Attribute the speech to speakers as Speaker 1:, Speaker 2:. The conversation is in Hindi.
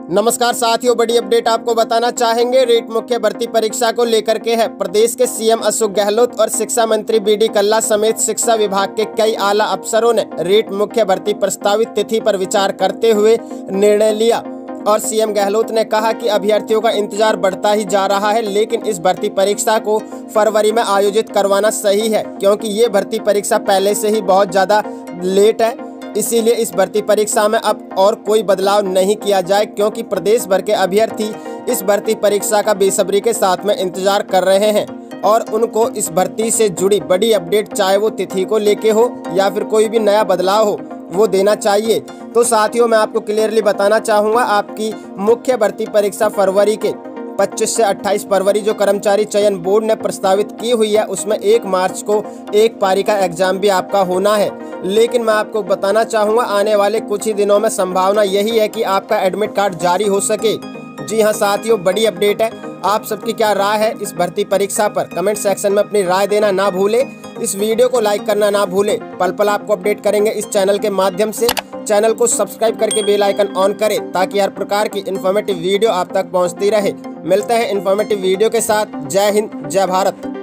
Speaker 1: नमस्कार साथियों, बड़ी अपडेट आपको बताना चाहेंगे। रीट मुख्य भर्ती परीक्षा को लेकर के है। प्रदेश के सीएम अशोक गहलोत और शिक्षा मंत्री बीडी कल्ला समेत शिक्षा विभाग के कई आला अफसरों ने रीट मुख्य भर्ती प्रस्तावित तिथि पर विचार करते हुए निर्णय लिया और सीएम गहलोत ने कहा कि अभ्यर्थियों का इंतजार बढ़ता ही जा रहा है, लेकिन इस भर्ती परीक्षा को फरवरी में आयोजित करवाना सही है, क्योंकि ये भर्ती परीक्षा पहले से ही बहुत ज़्यादा लेट है। इसीलिए इस भर्ती परीक्षा में अब और कोई बदलाव नहीं किया जाए, क्योंकि प्रदेश भर के अभ्यर्थी इस भर्ती परीक्षा का बेसब्री के साथ में इंतजार कर रहे हैं और उनको इस भर्ती से जुड़ी बड़ी अपडेट, चाहे वो तिथि को लेके हो या फिर कोई भी नया बदलाव हो, वो देना चाहिए। तो साथियों, मैं आपको क्लियरली बताना चाहूँगा, आपकी मुख्य भर्ती परीक्षा फरवरी के 25 से 28 फरवरी जो कर्मचारी चयन बोर्ड ने प्रस्तावित की हुई है, उसमें 1 मार्च को एक पारी का एग्जाम भी आपका होना है। लेकिन मैं आपको बताना चाहूँगा, आने वाले कुछ ही दिनों में संभावना यही है कि आपका एडमिट कार्ड जारी हो सके। जी हाँ साथियों, बड़ी अपडेट है। आप सबकी क्या राय है इस भर्ती परीक्षा पर? कमेंट सेक्शन में अपनी राय देना ना भूलें। इस वीडियो को लाइक करना ना भूलें। पल पल आपको अपडेट करेंगे इस चैनल के माध्यम से। चैनल को सब्सक्राइब करके बेल आइकन ऑन करें ताकि हर प्रकार की इन्फॉर्मेटिव वीडियो आप तक पहुंचती रहे। मिलते हैं इन्फॉर्मेटिव वीडियो के साथ। जय हिंद, जय भारत।